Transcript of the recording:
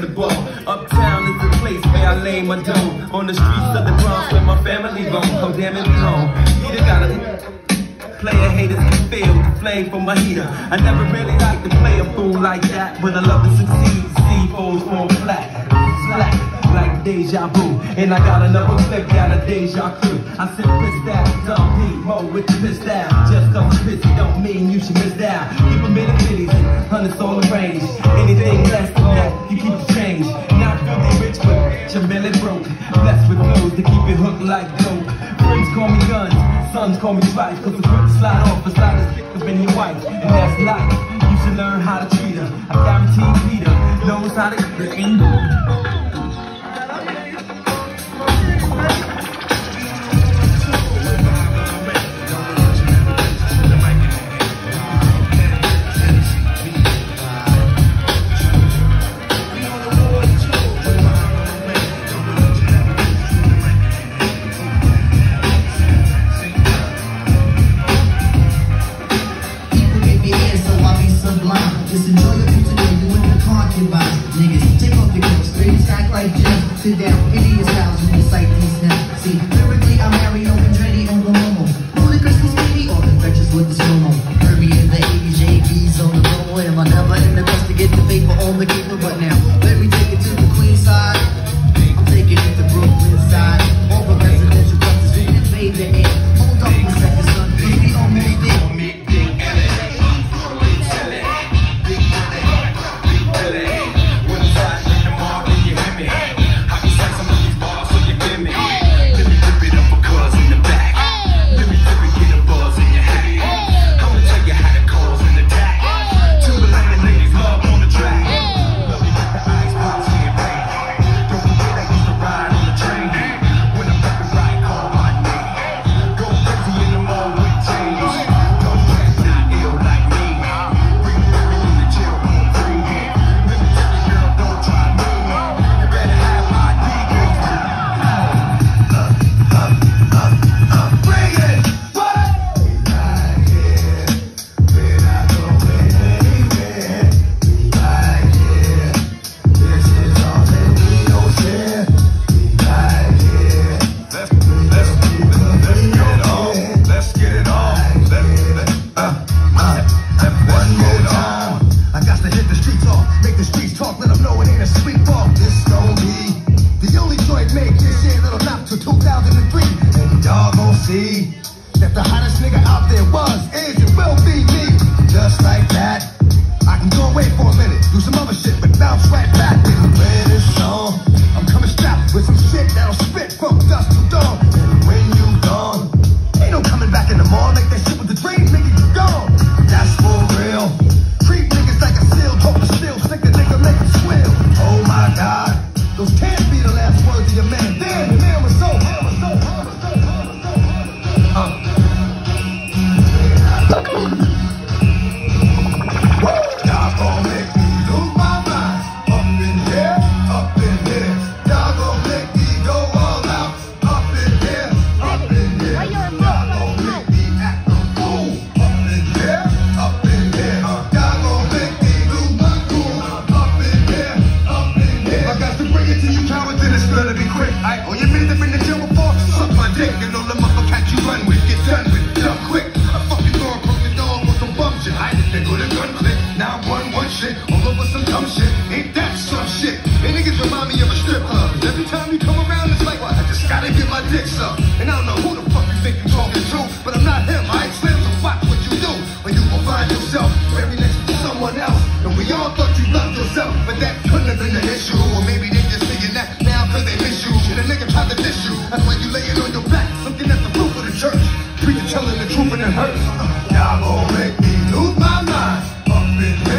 the ball. Uptown is the place where I lay my dough. On the streets of the Bronx where my family roam. Oh damn it, we home. Either gotta player haters can feel the flame from my heater. I never really liked to play a fool like that, but I love to succeed. C4s fall flat, slack like deja vu. And I got another clip down a deja crew. I said piss down, dumb P, Mo with the piss down. Just cause it's pissy don't mean you should miss down. Keep them in the cities and hundreds on the range. Anything less than that, you keep the change. Not filthy rich, but you're really broke. Blessed with flows to keep it hooked like dope. Friends call me guns, sons call me spice. Cause the grip slide off, it's not as thick as in your wife. And that's life, you should learn how to treat her. I guarantee Peter knows how to get in. Just enjoy your future, doing the concubines. Niggas, take off your coats, straight stack like Jim. Sit down, Indian styles when you sight these now. See, lyrically, I'm Mario Andretti on the Momo. Holy Christmas baby, all infectious with the slow-mo. Heard me in the 80s, JVs on the Momo. Am I never in the best to get the paper on the keeper? But now, let me take it to the Queen side. I'm taking it to Brooklyn side. All the residential clubs is in baby in. Hold up a second, son, baby on me, that the hottest nigga out there was, is, and will be me. Just like that, I can go away for a minute, do some other shit, but bounce right back. And when it's on, I'm coming strapped with some shit that'll spit from dusk to dawn. And when you gone, ain't no coming back in the morning. Like that shit with the dream, nigga, you gone. That's for real. Treat niggas like a seal, hope to steal, stick a nigga, make him squeal. Oh my God, those can't be the last words of your man. Damn, the man was so. And I don't know who the fuck you think you're talking to, but I'm not him. I ain't slim, so watch what you do, or you will find yourself very next to someone else. And we all thought you loved yourself, but that couldn't have been an issue. Or maybe they just saying that now cause they miss you. Shit, a nigga tried to diss you. That's why you laying on your back, something that's the proof of the church. Preacher telling the truth and it hurts. Y'all gon' make me lose my mind. Up in